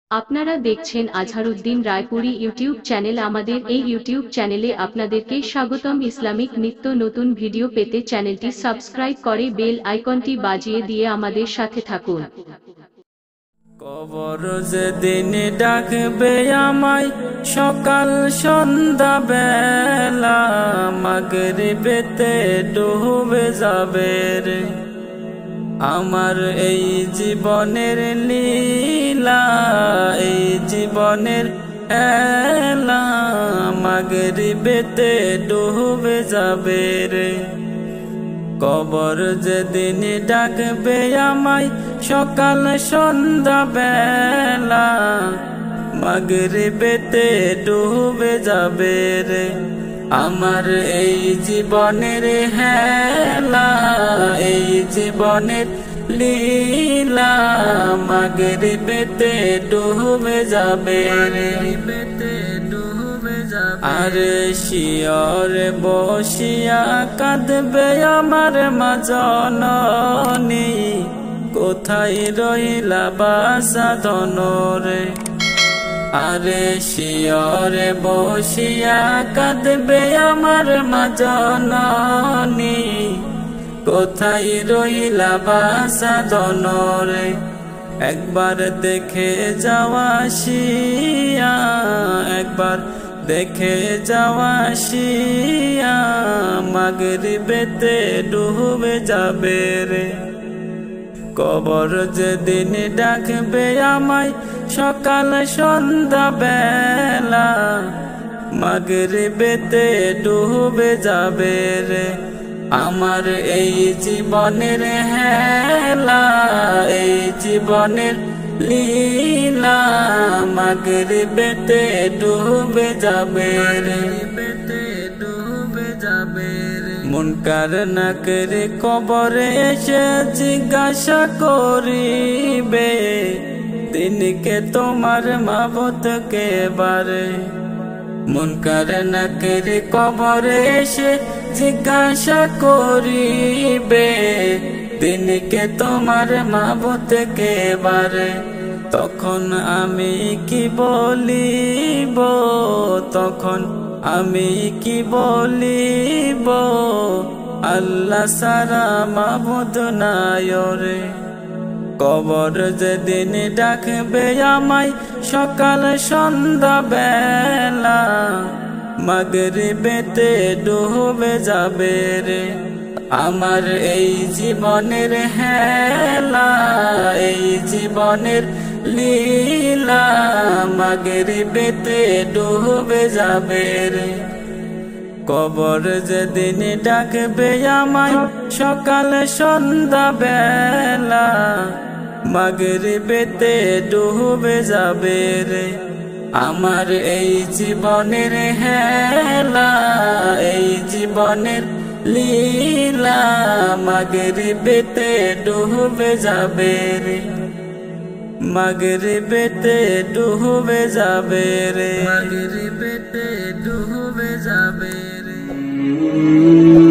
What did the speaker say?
আপনারা দেখছেন Azharuddin Raipuri YouTube channel. আমাদের এই ইউটিউব চ্যানেলে আপনাদেরকে স্বাগতম। ইসলামিক নিত্য নতুন ভিডিও পেতে চ্যানেলটি সাবস্ক্রাইব করে বেল আইকনটি বাজিয়ে দিয়ে আমাদের সাথে থাকুন। কবর যেদিন ডাকবে আমায় সকাল সন্ধ্যা বেলা, মাগরিবেতে ডুবে যাবে রে আমার এই জীবনের লীলা, এই জীবনের এলা, মাগরিবেতে ডুবে যাবে রে। কবর যেদিন ডাকবে আমায় সকাল সন্ধ্যা বেলা, মাগরিবেতে ডুবে যাবে রে আমার এই জীবনের হেলা, এই জীবনের লীলা, মাগরিবেতে ডুবে যাবে রে। আরে শিয়রে বসিয়া কাঁদবে আমার মা জননী, কোথায় রইলা বাসা ধনরে। আরে শিয়রে বসিয়া কাঁদবে আমার মা জননী, কোথায় রইলা বাসা ধনরে। একবার দেখে যাওয়া শিয়া, একবার দেখে যাওয়া শিয়া, মাগরিবেতে ডুবে যাবে রে। কবর যেদিন ডাকবে আমায় সকাল সন্ধ্যা বেলা, মাগরিবেতে ডুবে যাবে রে আমার এই জীবনের হেলা, এই জীবনের লীলা, মাগরিবেতে ডুবে যাবে রে। মুনকার নাকির কবরে এসে জিজ্ঞাসা করিবে, দিনকে তোমার মাবুদ কে বারে। মুনকার নাকির কবরে এসে জিজ্ঞাসা করিবে, দিনকে তোমার মাবুদ কে বারে। তখন আমি কি বলিব, তখন আমি কি বলিব, আল্লাহ সারা মাবুদ নাই রে। কবর যেদিন ডাকবে আমায় সকাল সন্ধ্যা বেলা, মাগরিবেতে ডুবে যাবে রে আমার এই জীবনের হেলা, এই জীবনের লীলা, মাগরিবেতে ডুবে যাবে রে। কবর যেদিন ডাকবে আমায় সকাল সন্ধ্যা বেলা, মাগরিবেতে ডুবে যাবে রে আমার এই জীবনের হেলা, এই জীবনের লীলা, মাগরিবেতে ডুবে যাবে রে, মাগরিবেতে ডুবে যাবে রে, মাগরিবেতে ডুবে যাবে রে।